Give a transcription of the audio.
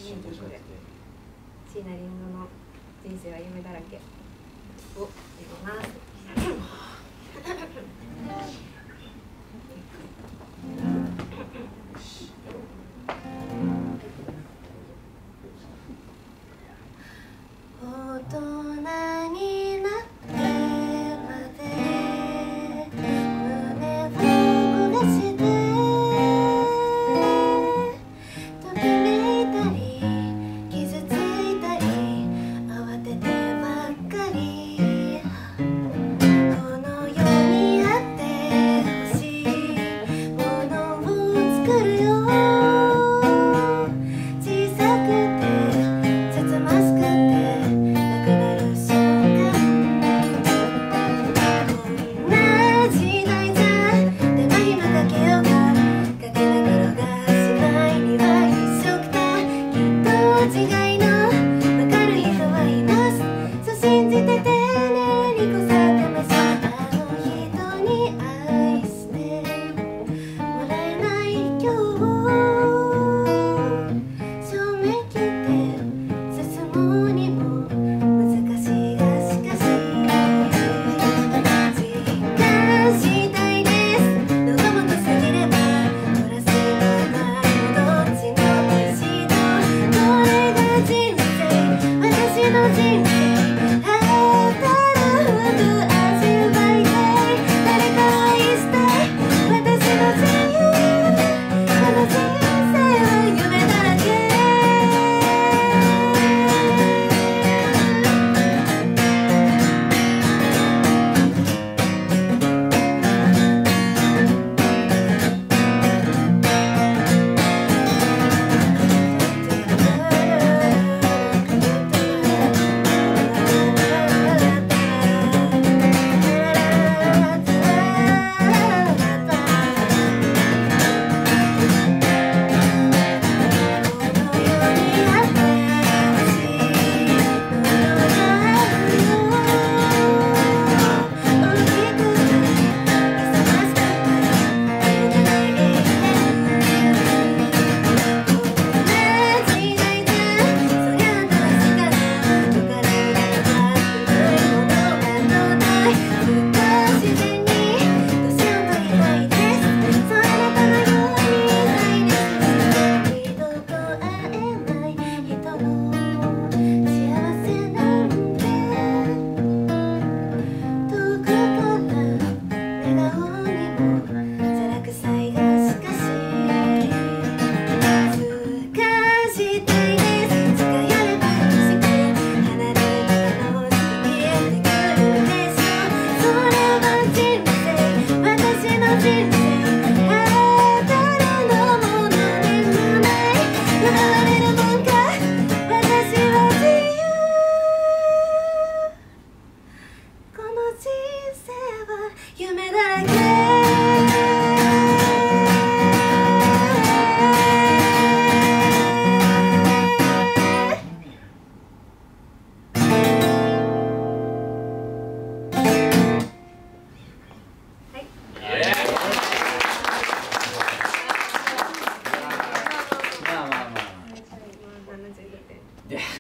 椎名林檎の人生は夢だらけを読みます。大人になってまで胸を焦がしてときめいたり傷ついたり慌ててばっかりこの世にあってほしいものを作るよ小さくてつつましくてなくなる瞬間こんな時代じゃ手間暇かけようがかけなくろがしないには一緒くたきっと違いのわかる人はいますそう信じて丁寧にこさってましょうあの人に愛してもらえない今日正面切って進もうにも難しいがしかし実感したいですどこもと過ぎればプラスのないどっちの美味しいのこれが人生私の人生働く味わいたい誰かを愛したい私の自由この人生は夢だらけ夢だらけ